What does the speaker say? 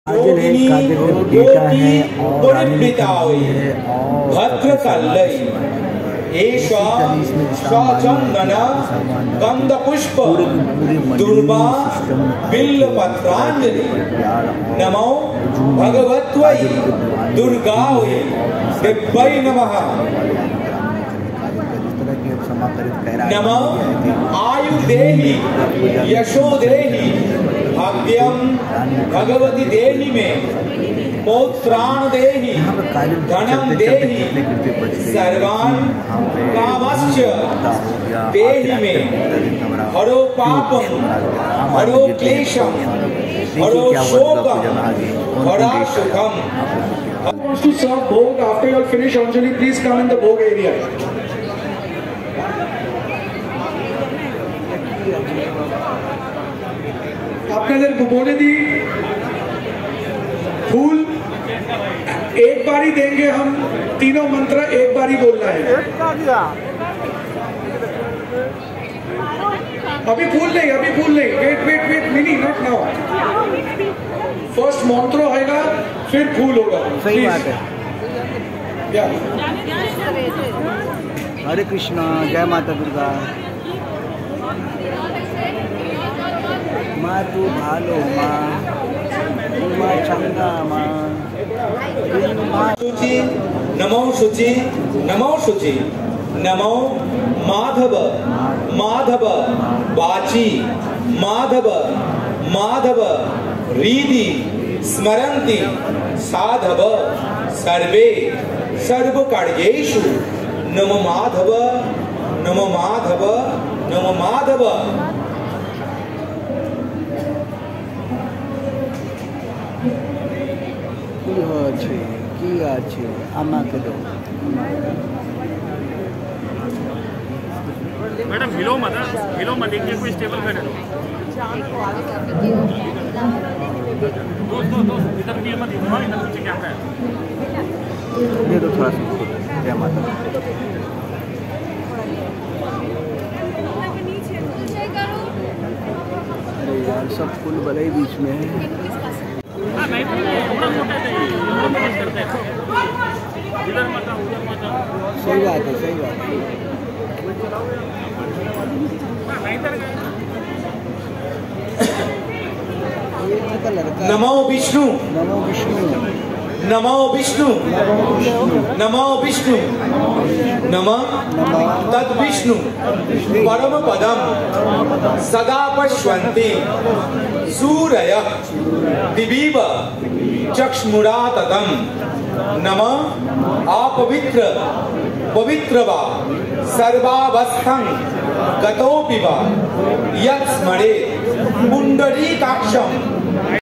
भद्रकल्लई एषा चंदना गंधपुष्प दुर्वा बिल्लपत्रांजलि नमो भगवत्वै दुर्गावै दिव्यै नमः। नमः आयुर्देहि यशोदेहि भाग्यम भगवती देहि में पौत्राण देहि धनम देहि सर्वान कामश्च देहि में हरो पापम हरो क्लेशम हरो शोकम हरा सुखम। Wants to serve bhog after you finish Anjali, please come in the bhog area. আপনাদের बोले दी फूल एक बार ही देंगे हम, तीनों मंत्र एक बार ही बोलना है। अभी फूल नहीं, wait wait wait, Mini not now. First मंत्र होगा फिर फूल होगा। सही बात है। या हरे कृष्णा, जय माता दुर्गा। माँ तू भालो माँ, तू माँ चंगा माँ। शुचि नमो शुचि नमो शुचि नमो माधव माधव वाची माधव माधव रीति स्मरन्ति साधव सर्वे सर्वकार्येषु नमो माधव नमो माधव नमो माधव। की अच्छे अम्मा के दो मैडम हिलो मत देखिए कोई स्टेबल पे दो इधर भी मत इधर पीछे कैमरा है दे दो थोड़ा सा। जय माता। अरे यार सब फूल भले ही बीच में है। सही बात है, सही बात है। नमो विष्णु नमो विष्णु नमो विष्णु नमो विष्णु नमः तद विष्णु परम पदम सदा पश्यन्ति सूरयः दिवीव चक्षुरा तदम। नमः अपवित्र पवित्र वा सर्वावस्थं गतोऽपि वा यत् स्मरेत् पुंडरीकाक्षं